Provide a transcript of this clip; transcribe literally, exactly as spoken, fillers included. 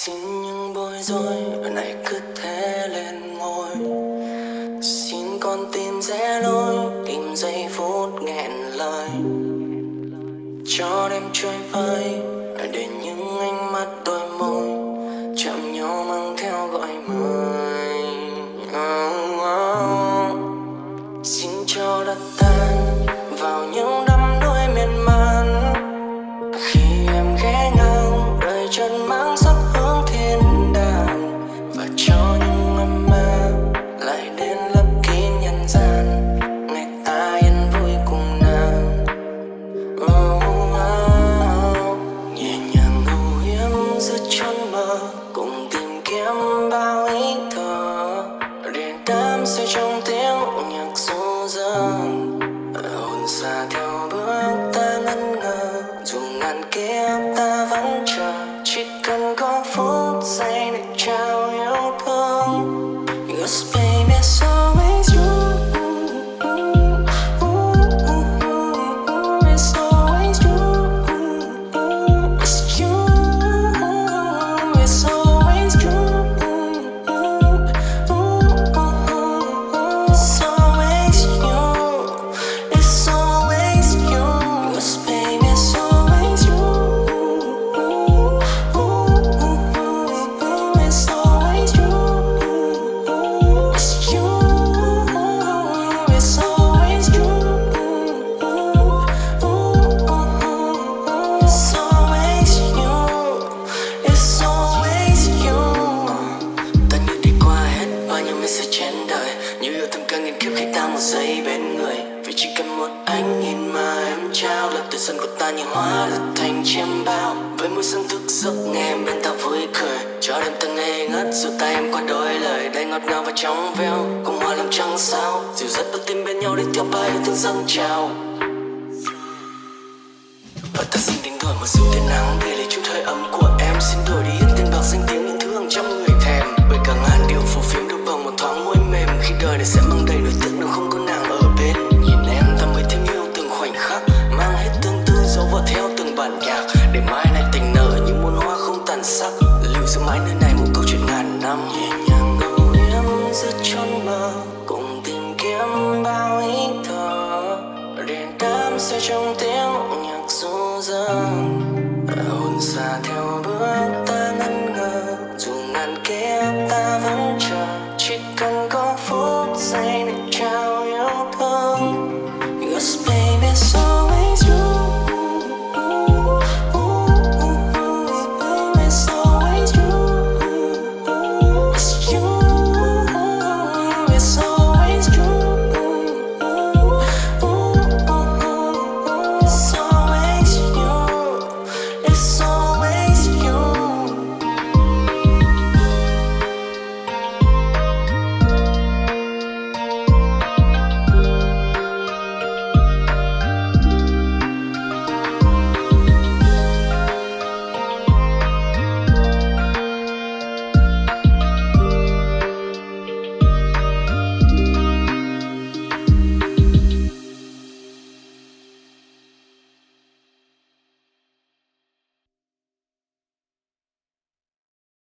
Xin những bối rối này cứ thế lên ngôi. Xin con tìm rẽ lối, tìm giây phút nghẹn lời, cho đêm trôi vơi để những ánh mắt đôi môi chạm nhau mang theo gọi mời. Oh, oh. Xin cho đất tan vào những đắm đuối miên man, khi em ghé ngang đời chân mang sắc hương thiên đàng, và cho những âm ma lại đến lấp kín nhân gian, ngày ta yên vui cùng nàng. Oh, oh. Nhẹ nhàng âu yếm giữa chốn mơ, cùng tìm kiếm bao ý thơ để đắm say trong tiếng nhạc ru dâng. Hồn xa theo bước ta ngẩn ngơ, dù ngàn kiếp ta vẫn chờ, chỉ cần có phút giây để trao yêu thương. Cause baby it's always you. It's always you. It's you. It's always you. It's always you. It's always you. Cause baby it's always you. It's always you. It's you. It's always you. It's always you. It's always you. Ta như đi qua hết bao nhiêu mấy sự trên đời, như yêu thương cả nghìn kiếp khi ta một giây bên người. Vì chỉ cần một ánh nhìn mà em trao, là tuổi xuân của ta như hóa lật thành chiêm bao. Với môi sương thức giấc nghe em bên ta vui cười, cho đêm ta ngây ngất dù tay em qua đôi lời đầy ngọt ngào và trong veo, cùng hoa lòng trăng sao dịu dắt đôi tim bên nhau để theo bay yêu thương dâng trào. Và ta xin đánh đổi một dịu tia nắng để lấy chút hơi ấm của em. Xin đổi đi hết tiền bạc danh tiếng những thứ hàng trăm người thèm, bởi cả ngàn điều phù phiếm được bằng một thoáng môi mềm. Khi đời này sẽ mang đầy nỗi tiếc nếu không có nàng ở bên. Nhìn em ta mới thêm yêu từng khoảnh khắc, mang hết tương tư dấu vào theo từng bản nhạc, để mai này tình nở như muôn hoa không tàn sắc, lưu giữ mãi nơi này một câu chuyện ngàn năm. Nhẹ nhàng âu yếm giữa chốn mơ, cùng tìm kiếm bao ý thơ để đắm say trong tiếng nhạc ru dâng. Hồn xa theo bước